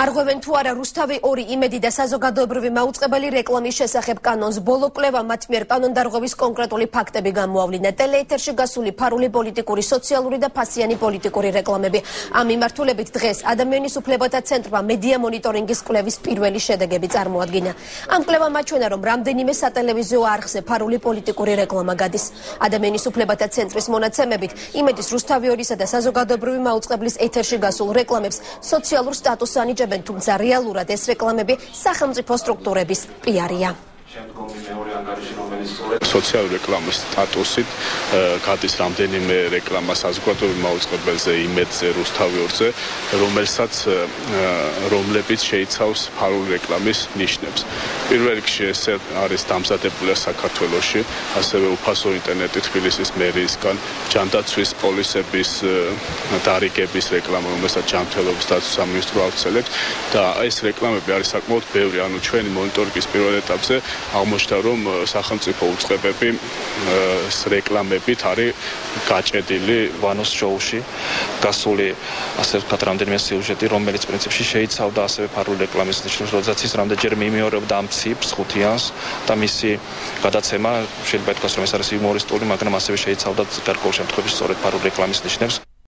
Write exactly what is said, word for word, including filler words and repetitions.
არღვევენ თუ არა რუსთავი ორი იმედი და საზოგადოებრივი მაწუყებელი რეკლამის შესახებ კანონს-ბოლო კვლევამ მათ მიერ კანონდარღვევის კონკრეტული ფაქტები გამოავლინა. ტელე-ეთერში გასული ფარული პოლიტიკური, სოციალური და ფასიანი პოლიტიკური რეკლამები. ამ მიმართულებით დღეს ადამიანის უფლებათა ცენტრმა მედიამონიტორინგის კვლევის პირველი შედეგები წარმოადგინა. ამ კვლევამ აჩვენა, რომ რამდენიმე სატელევიზიო არხზე ფარული პოლიტიკური რეკლამა გადის. ადამიანის უფლებათა ცენტრის მონაცემებით იმედის რუსთავი ორისა და საზოგადოებრივი მაწუყებლის ეთერში გასულ რეკლამებს სოციალურ სტატუსს ანიჭებენ, თუმცა რეალურად ეს რეკლამები სახელმწიფო სტრუქტურების პიარია. სოციალური რეკლამის სტატუსით გადის რამდენიმე რეკლამა საზოგადოებრივ მაწუყებელზე, იმედზე, რუსთავი ორზე, რომელსაც რომლებიც შეიცავს ფარული რეკლამის ნიშნებს. პირველ რიგში ეს არის დამზადებული საქართველოში, ასევე უფასო ინტერნეტი თბილისის მერიისგან, ჯანდაცვის პოლისების დარიგების რეკლამა, რომელსაც ჯანმრთელობის დაცვის სამინისტრო ავრცელებს და ეს რეკლამები არის საკმაოდ ბევრი, ანუ ჩვენი მონიტორინგის პირველ ეტაპზე აღმოჩნდა, რომ სახელმწიფო უწყებები რეკლამებით არის გაჭედილი. ვანოს შოუში გასული, ასე ვთქვათ, რამდენიმე სიუჟეტი, რომელიც პრინციპში შეიცავდა ასევე ფარული რეკლამის ნიშნებს, როდესაც ის რამდენჯერ მიმეორებდა ამ ციფრს ხუთიანს და მისი გადაცემა შეიძლება ითქვას, რომ ეს არის იუმორისტული, მაგრამ ასევე შეიცავდა გარკვეულ შემთხვევაში სწორედ ფარული რეკლამის ნიშნებს.